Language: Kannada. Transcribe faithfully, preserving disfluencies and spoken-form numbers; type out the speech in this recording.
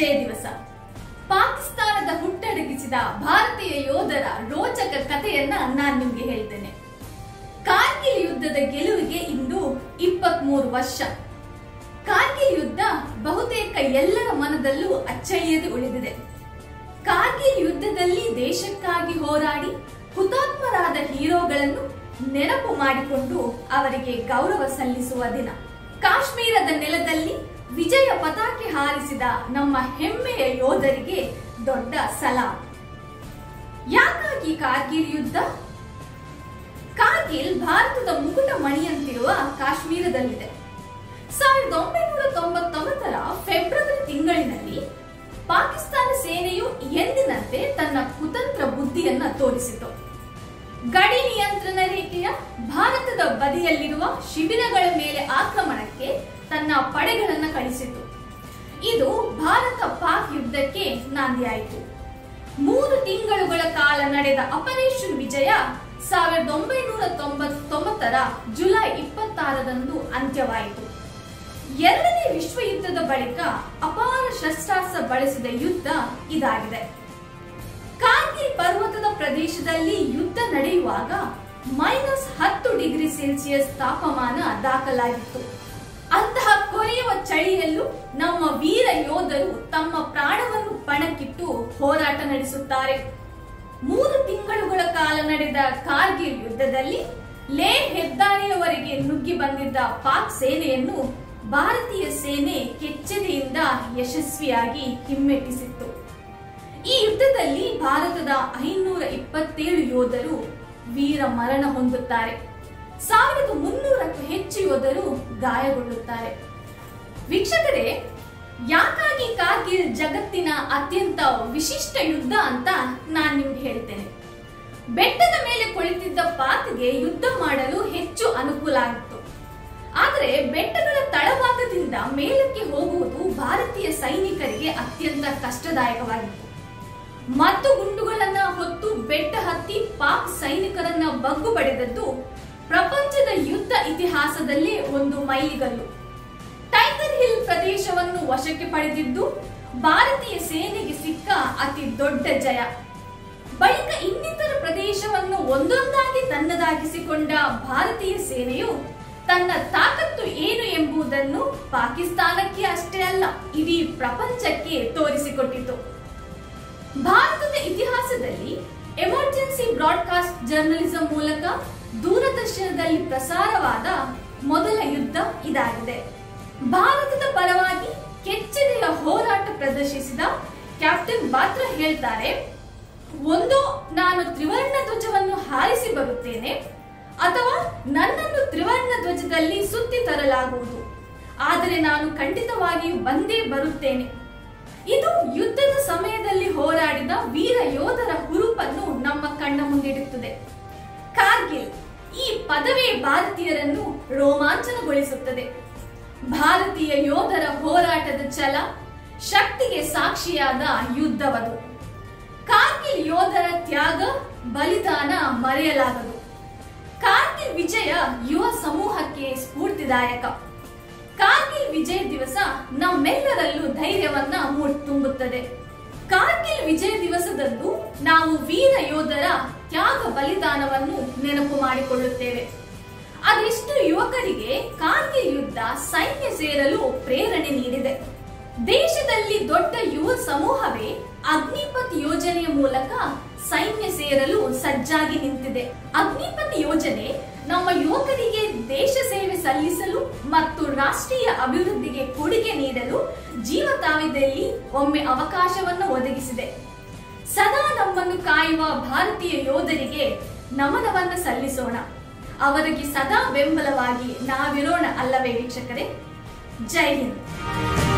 ವಿಜಯ ದಿವಸ. ಪಾಕಿಸ್ತಾನದ ಹುಟ್ಟಡಗಿಸಿದ ಭಾರತೀಯ ಯೋಧರ ರೋಚಕ ಕಥೆಯನ್ನ ನಾನು ನಿಮ್ಗೆ ಹೇಳ್ತೇನೆ. ಕಾರ್ಗಿಲ್ ಯುದ್ಧದ ಗೆಲುವಿಗೆ ಇಂದು ಇಪ್ಪತ್ತ್ ಮೂರು ವರ್ಷ. ಕಾರ್ಗಿಲ್ ಯುದ್ಧ ಬಹುತೇಕ ಎಲ್ಲರ ಮನದಲ್ಲೂ ಅಚ್ಚಳಿಯದೆ ಉಳಿದಿದೆ. ಕಾರ್ಗಿಲ್ ಯುದ್ಧದಲ್ಲಿ ದೇಶಕ್ಕಾಗಿ ಹೋರಾಡಿ ಹುತಾತ್ಮರಾದ ಹೀರೋಗಳನ್ನು ನೆನಪು ಮಾಡಿಕೊಂಡು ಅವರಿಗೆ ಗೌರವ ಸಲ್ಲಿಸುವ ದಿನ. ಕಾಶ್ಮೀರದ ನೆಲದಲ್ಲಿ ವಿಜಯ ಪತಾಕೆ ಹಾರಿಸಿದ ನಮ್ಮ ಹೆಮ್ಮೆಯ ಯೋಧರಿಗೆ ದೊಡ್ಡ ಸಲಾಂ. ಯಾಕಾಗಿ ಕಾರ್ಗಿಲ್ ಯುದ್ಧ? ಕಾರ್ಗಿಲ್ ಭಾರತದ ಮುಕುಟ ಮಣಿಯಂತಿರುವ ಕಾಶ್ಮೀರದಲ್ಲಿದೆ. ಸಾವಿರದ ಒಂಬೈನೂರ ತೊಂಬತ್ತೊಂಬತ್ತರ ಫೆಬ್ರವರಿ ತಿಂಗಳಿನಲ್ಲಿ ಪಾಕಿಸ್ತಾನ ಸೇನೆಯು ಎಂದಿನಂತೆ ತನ್ನ ಕುತಂತ್ರ ಬುದ್ಧಿಯನ್ನ ತೋರಿಸಿತು. ಗಡಿ ನಿಯಂತ್ರಣ ರೇಖೆಯ ಭಾರತದ ಬದಿಯಲ್ಲಿರುವ ಶಿಬಿರಗಳ ಮೇಲೆ ಆಕ್ರಮಣಕ್ಕೆ ತನ್ನ ಪಡೆಗಳನ್ನು ಕಳಿಸಿತು. ಇದು ಭಾರತ ಪಾಕ್ ಯುದ್ಧಕ್ಕೆ ನಾಂದಿಯಾಯಿತು. ಮೂರು ತಿಂಗಳುಗಳ ಕಾಲ ನಡೆದ ಆಪರೇಷನ್ ವಿಜಯ ಸಾವಿರದ ಒಂಬೈನೂರ ತೊಂಬತ್ತೊಂಬತ್ತರ ಜುಲೈ ಇಪ್ಪತ್ತಾರರಂದು ಅಂತ್ಯವಾಯಿತು. ಎರಡನೇ ವಿಶ್ವ ಯುದ್ಧದ ಬಳಿಕ ಅಪಾರ ಶಸ್ತ್ರಾಸ್ತ್ರ ಬಳಸಿದ ಯುದ್ಧ ಇದಾಗಿದೆ. ಕಾರ್ಗಿಲ್ ಪರ್ವತದ ಪ್ರದೇಶದಲ್ಲಿ ಯುದ್ಧ ನಡೆಯುವಾಗ ಮೈನಸ್ ಹತ್ತು ಡಿಗ್ರಿ ಸೆಲ್ಸಿಯಸ್ ತಾಪಮಾನ ದಾಖಲಾಗಿತ್ತು. ಅಂತಹ ಕೊರೆಯುವ ಚಳಿಯಲ್ಲೂ ನಮ್ಮ ವೀರ ಯೋಧರು ತಮ್ಮ ಪ್ರಾಣವನ್ನು ಪಣಕ್ಕಿಟ್ಟು ಹೋರಾಟ ನಡೆಸುತ್ತಾರೆ. ಮೂರು ತಿಂಗಳುಗಳ ಕಾಲ ನಡೆದ ಕಾರ್ಗಿಲ್ ಯುದ್ಧದಲ್ಲಿ ಲೇಹ್ ಹೆದ್ದಾರಿಯವರೆಗೆ ನುಗ್ಗಿ ಬಂದಿದ್ದ ಪಾಕ್ ಸೇನೆಯನ್ನು ಭಾರತೀಯ ಸೇನೆ ಕೆಚ್ಚೆದೆಯಿಂದ ಯಶಸ್ವಿಯಾಗಿ ಹಿಮ್ಮೆಟ್ಟಿಸಿತ್ತು. ಈ ಯುದ್ಧದಲ್ಲಿ ಭಾರತದ ಐನೂರ ಇಪ್ಪತ್ತೇಳು ಯೋಧರು ವೀರ ಮರಣ ಹೊಂದುತ್ತಾರೆ. ಸಾವಿರದ ಮುನ್ನೂರಕ್ಕೂ ಹೆಚ್ಚು ಯೋಧರು ಗಾಯಗೊಳ್ಳುತ್ತಾರೆ. ವೀಕ್ಷಕರೇ, ಯಾಕಾಗಿ ಕಾರ್ಗಿಲ್ ಜಗತ್ತಿನ ಅತ್ಯಂತ ವಿಶಿಷ್ಟ ಯುದ್ಧ ಅಂತ ನಾನು ನಿಮ್ಗೆ ಹೇಳ್ತೇನೆ. ಬೆಟ್ಟದ ಮೇಲೆ ಕುಳಿತಿದ್ದ ಪಾಕ್ಗೆ ಯುದ್ಧ ಮಾಡಲು ಹೆಚ್ಚು ಅನುಕೂಲ ಆಗಿತ್ತು. ಆದರೆ ಬೆಟ್ಟಗಳ ತಳಭಾಗದಿಂದ ಮೇಲಕ್ಕೆ ಹೋಗುವುದು ಭಾರತೀಯ ಸೈನಿಕರಿಗೆ ಅತ್ಯಂತ ಕಷ್ಟದಾಯಕವಾಗಿತ್ತು. ಮತ್ತು ಗುಂಡುಗಳನ್ನ ಹೊತ್ತು ಬೆಟ್ಟ ಹತ್ತಿ ಪಾಕ್ ಸೈನಿಕರನ್ನ ಬಗ್ಗು ಬಡಿದದ್ದು ಪ್ರಪಂಚದ ಯುದ್ಧ ಇತಿಹಾಸದಲ್ಲೇ ಒಂದು ಮೈಲಿಗಲ್ಲು. ಟೈಗರ್ ಹಿಲ್ ಪ್ರದೇಶವನ್ನು ವಶಕ್ಕೆ ಪಡೆದಿದ್ದು ಭಾರತೀಯ ಸೇನೆಗೆ ಸಿಕ್ಕ ಅತಿ ದೊಡ್ಡ ಜಯ. ಬಳಿಕ ಇನ್ನಿತರ ಪ್ರದೇಶವನ್ನು ಒಂದೊಂದಾಗಿ ತನ್ನದಾಗಿಸಿಕೊಂಡ ಭಾರತೀಯ ಸೇನೆಯು ತನ್ನ ತಾಕತ್ತು ಏನು ಎಂಬುದನ್ನು ಪಾಕಿಸ್ತಾನಕ್ಕೆ ಅಷ್ಟೇ ಅಲ್ಲ, ಇಡೀ ಪ್ರಪಂಚಕ್ಕೆ ತೋರಿಸಿಕೊಟ್ಟಿತು. ಭಾರತದ ಇತಿಹಾಸದಲ್ಲಿ ಎಮರ್ಜೆನ್ಸಿ ಬ್ರಾಡ್ಕಾಸ್ಟ್ ಜರ್ನಲಿಸಂ ಮೂಲಕ ದೂರದರ್ಶನದಲ್ಲಿ ಪ್ರಸಾರವಾದ ಮೊದಲ ಯುದ್ಧ ಇದಾಗಿದೆ. ಭಾರತದ ಪರವಾಗಿ ಕೆಚ್ಚೆದೆಯ ಹೋರಾಟ ಪ್ರದರ್ಶಿಸಿದ ಕ್ಯಾಪ್ಟನ್ ಬಾತ್ರಾ ಹೇಳ್ತಾರೆ, ಒಂದು ನಾನು ತ್ರಿವರ್ಣ ಧ್ವಜವನ್ನು ಹಾರಿಸಿ ಬರುತ್ತೇನೆ, ಅಥವಾ ನನ್ನನ್ನು ತ್ರಿವರ್ಣ ಧ್ವಜದಲ್ಲಿ ಸುತ್ತಿ ತರಲಾಗುವುದು, ಆದರೆ ನಾನು ಖಂಡಿತವಾಗಿಯೂ ಬಂದೇ ಬರುತ್ತೇನೆ. ಇದು ಯುದ್ಧದ ಸಮಯದಲ್ಲಿ ಹೋರಾಡಿದ ವೀರ ಯೋಧರ ಹುರುಪನ್ನು ನಮ್ಮ ಕಣ್ಣ ಮುಂದಿಡುತ್ತದೆ. ಕಾರ್ಗಿಲ್ ಈ ಪದವೇ ಭಾರತೀಯರನ್ನು ರೋಮಾಂಚನಗೊಳಿಸುತ್ತದೆ. ಭಾರತೀಯ ಯೋಧರ ಹೋರಾಟದ ಛಲ, ಶಕ್ತಿಗೆ ಸಾಕ್ಷಿಯಾದ ಯುದ್ಧವದು. ಕಾರ್ಗಿಲ್ ಯೋಧರ ತ್ಯಾಗ, ಬಲಿದಾನ ಮರೆಯಲಾಗದು. ಕಾರ್ಗಿಲ್ ವಿಜಯ ಯುವ ಸಮೂಹಕ್ಕೆ ಸ್ಫೂರ್ತಿದಾಯಕ. ಕಾರ್ಗಿಲ್ ವಿಜಯ ದಿವಸ ನಮ್ಮೆಲ್ಲರಲ್ಲೂ ಧೈರ್ಯವನ್ನ ತುಂಬುತ್ತದೆ. ಕಾರ್ಗಿಲ್ ವಿಜಯ ದಿವಸದಂದು ನಾವು ವೀರ ಯೋಧರ ತ್ಯಾಗ ಬಲಿದಾನವನ್ನು ನೆನಪು ಮಾಡಿಕೊಳ್ಳುತ್ತೇವೆ. ಅದೆಷ್ಟು ಯುವಕರಿಗೆ ಕಾರ್ಗಿಲ್ ಯುದ್ಧ ಸೈನ್ಯ ಸೇರಲು ಪ್ರೇರಣೆ ನೀಡಿದೆ. ದೇಶದಲ್ಲಿ ದೊಡ್ಡ ಯುವ ಸಮೂಹವೇ ಅಗ್ನಿಪಥ್ ಯೋಜನೆಯ ಮೂಲಕ ಸೈನ್ಯ ಸೇರಲು ಸಜ್ಜಾಗಿ ನಿಂತಿದೆ. ಅಗ್ನಿಪಥ್ ಯೋಜನೆ ನಮ್ಮ ಯುವಕರಿಗೆ ದೇಶ ಸೇವೆ ಸಲ್ಲಿಸಲು ಮತ್ತು ರಾಷ್ಟ್ರೀಯ ಅಭಿವೃದ್ಧಿಗೆ ಕೊಡುಗೆ ನೀಡಲು ಜೀವತಾವಧಿಯಲ್ಲಿ ಒಮ್ಮೆ ಅವಕಾಶವನ್ನು ಒದಗಿಸಿದೆ. ಸದಾ ನಮ್ಮನ್ನು ಕಾಯುವ ಭಾರತೀಯ ಯೋಧರಿಗೆ ನಮನವನ್ನು ಸಲ್ಲಿಸೋಣ. ಅವರಿಗೆ ಸದಾ ಬೆಂಬಲವಾಗಿ ನಾವಿರೋಣ ಅಲ್ಲವೇ ವೀಕ್ಷಕರೇ? ಜೈ ಹಿಂದ್.